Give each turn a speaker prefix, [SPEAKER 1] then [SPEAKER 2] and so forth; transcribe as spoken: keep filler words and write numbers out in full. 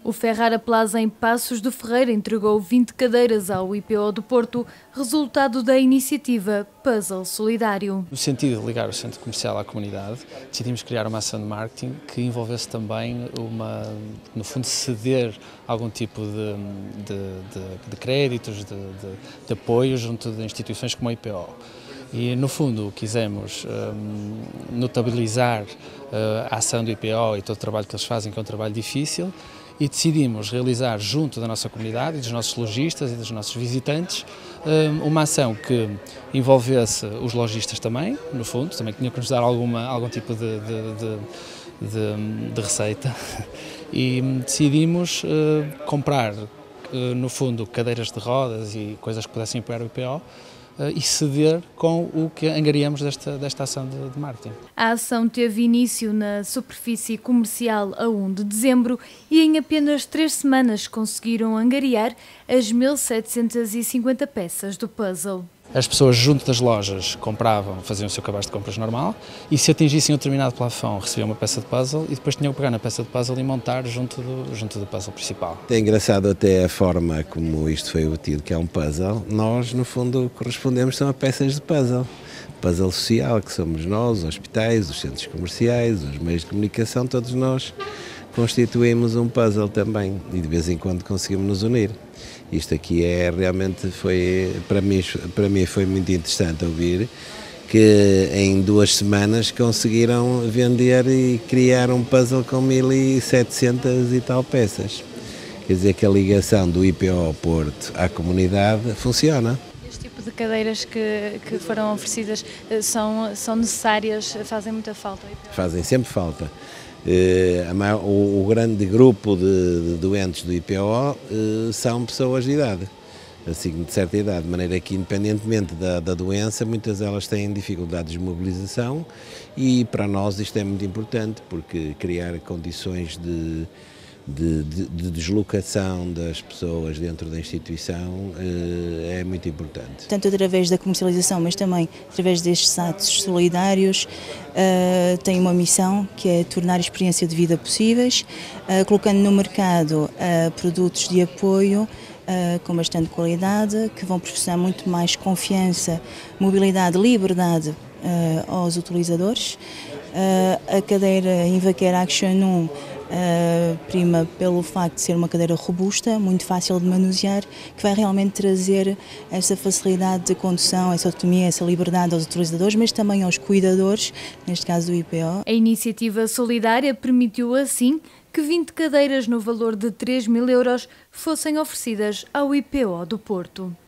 [SPEAKER 1] O Ferrara Plaza em Passos de Ferreira entregou vinte cadeiras ao I P O do Porto, resultado da iniciativa Puzzle Solidário.
[SPEAKER 2] No sentido de ligar o centro comercial à comunidade, decidimos criar uma ação de marketing que envolvesse também uma, no fundo, ceder algum tipo de, de, de, de créditos, de, de, de apoio junto de instituições como a I P O. E, no fundo, quisemos um, notabilizar uh, a ação do I P O e todo o trabalho que eles fazem, que é um trabalho difícil, e decidimos realizar junto da nossa comunidade e dos nossos lojistas e dos nossos visitantes uma ação que envolvesse os lojistas também, no fundo, também tinham que nos dar alguma, algum tipo de, de, de, de, de receita, e decidimos comprar, no fundo, cadeiras de rodas e coisas que pudessem apoiar o I P O, e ceder com o que angariamos desta, desta ação de, de marketing.
[SPEAKER 1] A ação teve início na superfície comercial a primeiro de dezembro e em apenas três semanas conseguiram angariar as mil setecentas e cinquenta peças do puzzle.
[SPEAKER 2] As pessoas junto das lojas compravam, faziam o seu cabaz de compras normal e se atingissem um determinado plafond recebiam uma peça de puzzle e depois tinham que pegar na peça de puzzle e montar junto do, junto do puzzle principal.
[SPEAKER 3] É engraçado até a forma como isto foi obtido, que é um puzzle. Nós, no fundo, correspondemos são a peças de puzzle. Puzzle social, que somos nós, os hospitais, os centros comerciais, os meios de comunicação, todos nós constituímos um puzzle também e de vez em quando conseguimos nos unir. Isto aqui é realmente, foi, para mim, para mim foi muito interessante ouvir que em duas semanas conseguiram vender e criar um puzzle com mil e setecentas e tal peças. Quer dizer que a ligação do I P O Porto à comunidade funciona.
[SPEAKER 1] Este tipo de cadeiras que, que foram oferecidas são, são necessárias, fazem muita falta?
[SPEAKER 3] Fazem sempre falta. Uh, o, o grande grupo de, de doentes do I P O uh, são pessoas de idade, assim, de certa idade, de maneira que, independentemente da, da doença, muitas delas têm dificuldades de mobilização e para nós isto é muito importante, porque criar condições de, de, de, de deslocação das pessoas dentro da instituição uh, é muito importante.
[SPEAKER 4] Tanto através da comercialização, mas também através destes atos solidários, uh, tem uma missão que é tornar a experiência de vida possíveis, uh, colocando no mercado uh, produtos de apoio uh, com bastante qualidade, que vão proporcionar muito mais confiança, mobilidade, liberdade uh, aos utilizadores. Uh, a cadeira Invacare Action um Uh, prima pelo facto de ser uma cadeira robusta, muito fácil de manusear, que vai realmente trazer essa facilidade de condução, essa autonomia, essa liberdade aos utilizadores, mas também aos cuidadores, neste caso do I P O.
[SPEAKER 1] A iniciativa solidária permitiu assim que vinte cadeiras no valor de três mil euros fossem oferecidas ao I P O do Porto.